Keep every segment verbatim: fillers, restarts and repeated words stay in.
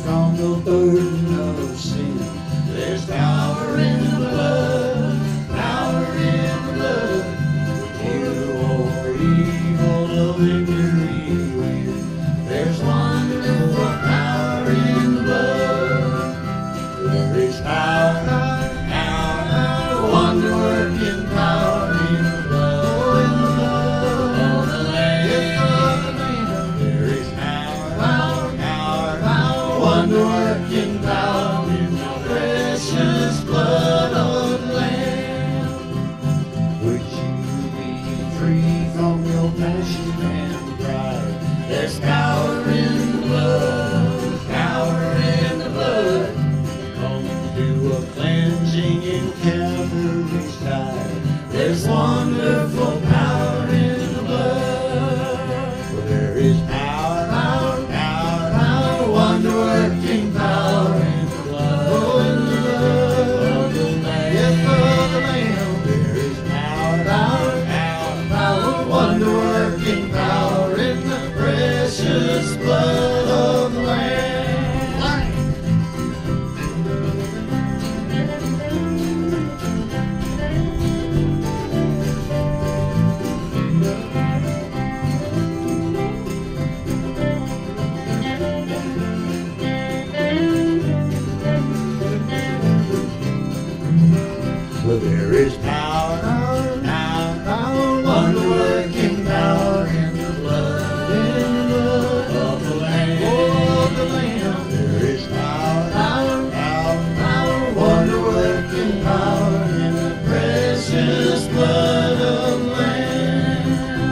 from the burden of sin. There's power in the blood, power in the blood. Heal over evil, the victory win. There's wonderful power in the blood. There is power, power, power, wonder-working power in the blood, in the blood of the Lamb. There is power, power, power, power, wonder-working power in the precious blood of the Lamb. Would you be free from your passion and pride? There's power in the blood, power in the blood. Come do a cleansing in Calvary's tide. There's wonderful power in the blood. For there is power, power, power, power, wonder-working power in the blood, oh, in the blood of the Lamb. Yes, of the Lamb. There is power, power, power, power, wonder-working power in the precious blood of the Lamb. Well, there is power, power, power, power, wonder-working power in the blood, in the blood of the Lamb, oh, of the Lamb. There is power, power, power, power, wonder-working power in the precious blood of the Lamb.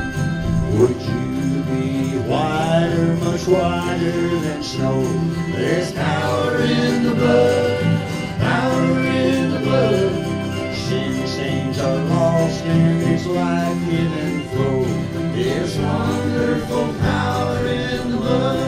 Would you be whiter, much whiter than snow? There's power in the blood, power in the blood. Sin stains are lost and its life-giving flow. There's wonderful power in the blood.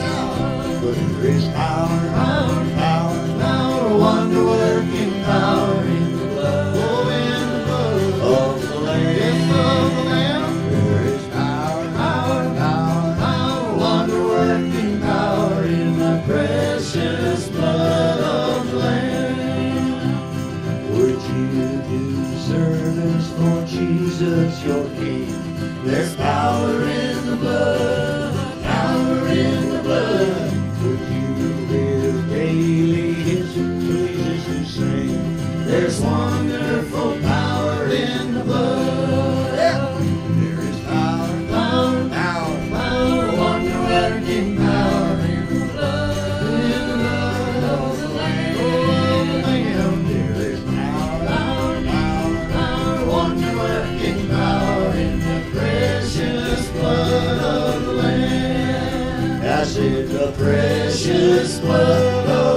But there is power, power, power, power, wonder-working power in the blood, oh, in the blood of the Lamb, of the Lamb. There is power, power, power, power, wonder-working power in the precious blood of the Lamb. Would you do service for Jesus your King? There's power in the blood, power in the blood. Would you live daily His praises to sing? There's wonderful power in the blood. There is power, power, power, power, wonder-working power in the blood, in the blood of the Lamb, oh, of the Lamb. There is power, power, power, power, wonder-working power in the precious blood of the Lamb. I said the precious blood of